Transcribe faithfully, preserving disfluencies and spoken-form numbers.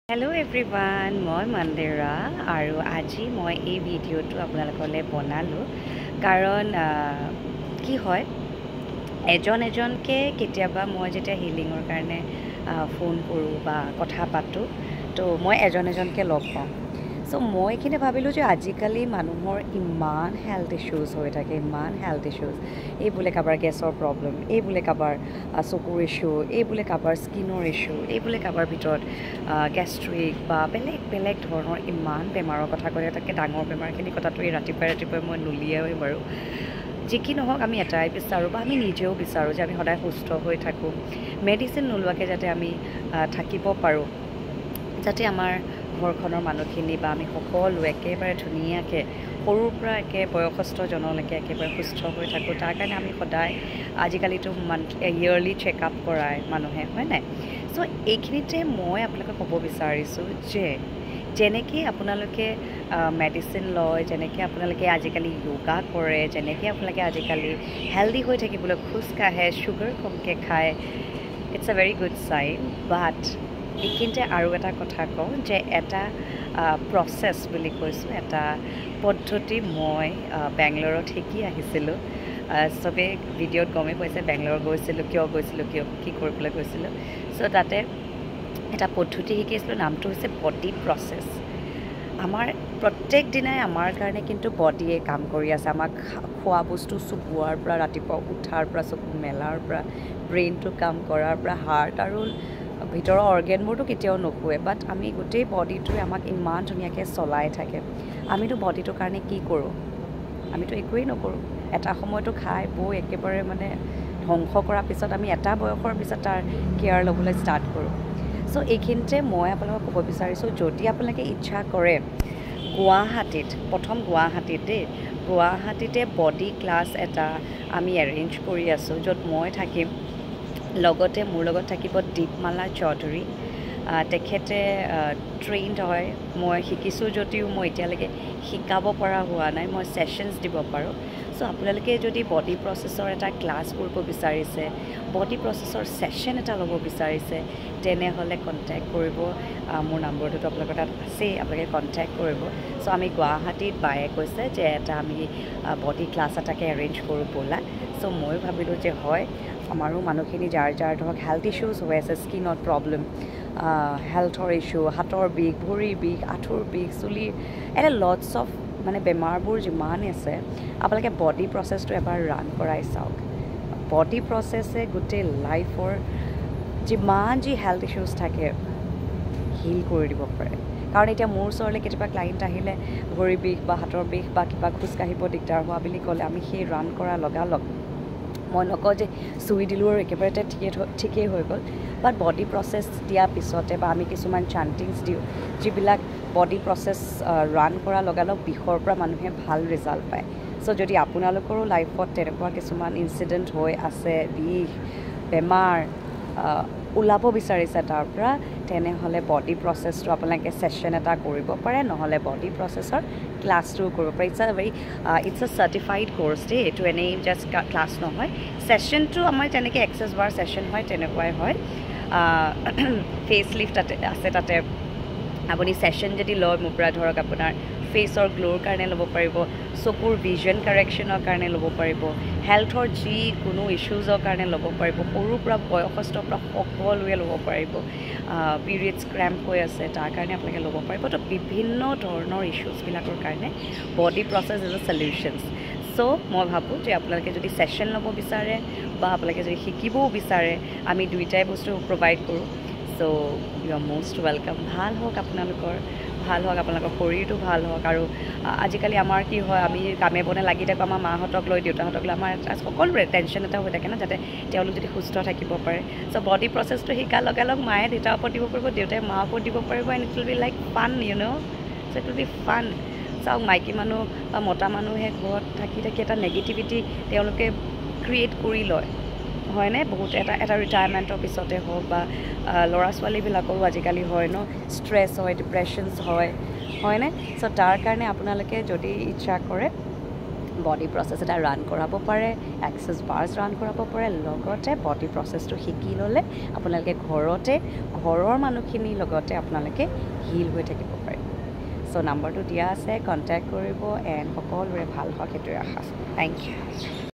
Hello everyone, মই মন্দিৰা আৰু আজি মই এই ভিডিঅ'টো আপোনালোকলৈ বনালোঁ কাৰণ কি হয় এজন এজনকে কেতিয়াবা মই যেতিয়া হিলিঙৰ কাৰণে ফোন কৰোঁ বা কথা পাতোঁ তো মই এজন এজনকে লগ পাওঁ সো মই কিন্তু ভাবিলোঁ যে আজিকালি মানুহৰ ইমান হেল্থ ইছ্যুজ হৈ থাকে ইমান হেল্থ ইছ্যুজ এই বোলে কাৰোবাৰ গেছৰ প্ৰব্লেম এই বোলে কাৰোবাৰ চকুৰ ইছ্যু এই বোলে কাৰোবাৰ স্কিনৰ ইছ্যু এই বোলে কাৰোবাৰ ভিতৰত গেষ্ট্ৰিক বা বেলেগ বেলেগ ধৰণৰ ইমান বেমাৰৰ কথা ক'লে তাতকৈ ডাঙৰ বেমাৰখিনি কথাটো এই ৰাতিপুৱাই ৰাতিপুৱাই মই নুলিয়াওঁৱেই বাৰু যি কি নহওক আমি এটাই বিচাৰোঁ বা আমি নিজেও বিচাৰোঁ যে আমি সদায় সুস্থ হৈ থাকোঁ মেডিচিন নোলোৱাকৈ যাতে আমি থাকিব পাৰোঁ যাতে আমাৰ ঘৰখনৰ মানুহখিনি বা আমি সকলো একেবাৰে ধুনীয়াকৈ সৰুৰ পৰা একে বয়সস্থজনলৈকে একেবাৰে সুস্থ হৈ থাকোঁ তাৰ কাৰণে আমি সদায় আজিকালিতো মান্থ ইয়েৰলি চেকআপ কৰায় মানুহে হয় নাই চ' এইখিনিতে মই আপোনালোকে ক'ব বিচাৰিছোঁ যে যেনেকৈ আপোনালোকে মেডিচিন লয় যেনেকৈ আপোনালোকে আজিকালি য়োগা কৰে যেনেকৈ আপোনালোকে আজিকালি হেল্ডি হৈ থাকিবলৈ খোজ কাঢ়ে চুগাৰ কমকৈ খায় it's a very good sign but এইখিনিতে আৰু এটা কথা কওঁ যে এটা প্ৰচেছ বুলি কৈছোঁ এটা পদ্ধতি মই বেংগলোৰত শিকি আহিছিলোঁ চবেই ভিডিঅ'ত গমেই পাইছে বেংগলোৰ গৈছিলোঁ কিয় গৈছিলোঁ কিয় কি কৰিবলৈ গৈছিলোঁ চ' তাতে এটা পদ্ধতি শিকিছিলোঁ নামটো হৈছে বডি প্ৰচেছ আমাৰ প্ৰত্যেক দিনাই আমাৰ কাৰণে কিন্তু বডিয়ে কাম কৰি আছে আমাক খোৱা বস্তু চুবোৱাৰ পৰা ৰাতিপুৱা উঠাৰ পৰা চকু মেলাৰ পৰা ব্ৰেইনটো কাম কৰাৰ পৰা হাৰ্ট আৰু ভিতৰৰ অৰ্গেনবোৰতো কেতিয়াও নুশুৱে বাট আমি গোটেই বডিটোৱে আমাক ইমান ধুনীয়াকৈ চলাই থাকে আমিতো বডিটোৰ কাৰণে কি কৰোঁ আমিতো একোৱেই নকৰোঁ এটা সময়তো খাই বৈ একেবাৰে মানে ধ্বংস কৰাৰ পিছত আমি এটা বয়সৰ পিছত তাৰ কেয়াৰ ল'বলৈ ষ্টাৰ্ট কৰোঁ চ' এইখিনিতে মই আপোনালোকক ক'ব বিচাৰিছোঁ যদি আপোনালোকে ইচ্ছা কৰে গুৱাহাটীত প্ৰথম গুৱাহাটীত দেই গুৱাহাটীতে বডি ক্লাছ এটা আমি এৰেঞ্জ কৰি আছোঁ য'ত মই থাকিম লগতে মোৰ লগত থাকিব দীপমালা চৌধুৰী তেখেতে ট্ৰেইনড হয় মই শিকিছোঁ যদিও মই এতিয়ালৈকে শিকাব পৰা হোৱা নাই মই ছেশ্যনছ দিব পাৰোঁ চ' আপোনালোকে যদি বডি প্ৰচেছৰ এটা ক্লাছ কৰিব বিচাৰিছে বডি প্ৰচেছৰ ছেশ্যন এটা ল'ব বিচাৰিছে তেনেহ'লে কণ্টেক্ট কৰিব মোৰ নম্বৰটোতো আপোনালোকৰ তাত আছেই আপোনালোকে কণ্টেক্ট কৰিব চ' আমি গুৱাহাটীত বায়ে কৈছে যে এটা আমি বডি ক্লাছ এটাকে এৰেঞ্জ কৰোঁ ব'লা চ' ময়ো ভাবিলোঁ যে হয় আমাৰো মানুহখিনি যাৰ যাৰ ধৰক হেল্থ ইছ্যুজ হৈ আছে স্কিনত প্ৰব্লেম হেল্থৰ ইছ্যু হাতৰ বিষ ভৰিৰ বিষ আঁঠুৰ বিষ চুলিৰ এটা লটছ অফ মানে বেমাৰবোৰ যিমান আছে আপোনালোকে বডি প্ৰচেছটো এবাৰ ৰান কৰাই চাওক বডি প্ৰচেছে গোটেই লাইফৰ যিমান যি হেল্থ ইছ্যুজ থাকে হিল কৰি দিব পাৰে কাৰণ এতিয়া মোৰ ওচৰলৈ কেতিয়াবা ক্লাইণ্ট আহিলে ভৰিৰ বিষ বা হাতৰ বিষ বা কিবা খোজকাঢ়িব দিগদাৰ হোৱা বুলি ক'লে আমি সেই ৰান কৰা লগালগ মই নকওঁ যে চুই দিলোঁ আৰু একেবাৰে ঠিকেই ঠিকেই হৈ গ'ল বাট বডি প্ৰচেছ দিয়াৰ পিছতে বা আমি কিছুমান চাণ্টিংছ দিওঁ যিবিলাক বডি প্ৰচেছ ৰান কৰা লগালগ বিষৰ পৰা মানুহে ভাল ৰিজাল্ট পায় চ' যদি আপোনালোকৰো লাইফত তেনেকুৱা কিছুমান ইনচিডেণ্ট হৈ আছে বিষ বেমাৰ ওলাব বিচাৰিছে তাৰ পৰা তেনেহ'লে বডি প্ৰচেছটো আপোনালোকে ছেশ্যন এটা কৰিব পাৰে নহ'লে বডি প্ৰচেছৰ ক্লাছটোও কৰিব পাৰে it's a very it's a certified course দেই এইটো এনেই জাষ্ট ক্লাছ নহয় ছেশ্যনটো আমাৰ যেনেকৈ এক্সেছ বাৰ ছেশ্যন হয় তেনেকুৱাই হয় ফেচ লিফ্ট তাতে আছে তাতে আপুনি ছেশ্যন যদি লয় মোৰ পৰা ধৰক আপোনাৰ ফেচৰ গ্ল'ৰ কাৰণে ল'ব পাৰিব চকুৰ ভিজন কাৰেকশ্যনৰ কাৰণে ল'ব পাৰিব হেল্থৰ যিকোনো ইছ্যুজৰ কাৰণে ল'ব পাৰিব সৰুৰ পৰা বয়সস্থৰ পৰা সকলোৱে ল'ব পাৰিব পিৰিয়ডছ ক্ৰেম্প হৈ আছে তাৰ কাৰণে আপোনালোকে ল'ব পাৰিব তো বিভিন্ন ধৰণৰ ইছ্যুজবিলাকৰ কাৰণে body process is a solutions so' মই ভাবোঁ যে আপোনালোকে যদি ছেশ্যন ল'ব বিচাৰে বা আপোনালোকে যদি শিকিবও বিচাৰে আমি দুইটাই বস্তু প্ৰভাইড কৰোঁ so' you are most welcome ভাল হওক আপোনালোকৰ ভাল হওক আপোনালোকৰ শৰীৰটো ভাল হওক আৰু আজিকালি আমাৰ কি হয় আমি কামে বনে লাগি থাকোঁ আমাৰ মাহঁতক লৈ দেউতাহঁতক লৈ আমাৰ সকলোৰে টেনশ্যন এটা হৈ থাকে ন যাতে তেওঁলোক যদি সুস্থ থাকিব পাৰে চ' বডি প্ৰচেছটো শিকাৰ লগালগ মায়ে দেউতাৰ ওপৰত দিব পাৰিব দেউতাই মাৰ ওপৰত দিব পাৰিব and it will be like fun you know' so' it will be fun চাওক মাইকী মানুহ বা মতা মানুহে ঘৰত থাকি থাকি এটা নেগেটিভিটি তেওঁলোকে ক্ৰিয়েট কৰি লয় হয়নে বহুত এটা এটা ৰিটায়াৰমেণ্টৰ পিছতে হওক বা ল'ৰা ছোৱালীবিলাকৰো আজিকালি হয় ন ষ্ট্ৰেছ হয় ডিপ্ৰেশ্যনছ হয় হয়নে চ' তাৰ কাৰণে আপোনালোকে যদি ইচ্ছা কৰে বডি প্ৰচেছ এটা ৰান কৰাব পাৰে, এক্সেছ বাৰ্ছ ৰান কৰাব পাৰে, লগতে বডি প্ৰচেছটো শিকি ল'লে আপোনালোকে ঘৰতে ঘৰৰ মানুহখিনিৰ লগতে আপোনালোকে হিল হৈ থাকিব পাৰে। চ' নাম্বাৰটো দিয়া আছে, কণ্টেক্ট কৰিব এণ্ড সকলোৰে ভাল হওক সেইটোৱে আশা আছে। Thank U.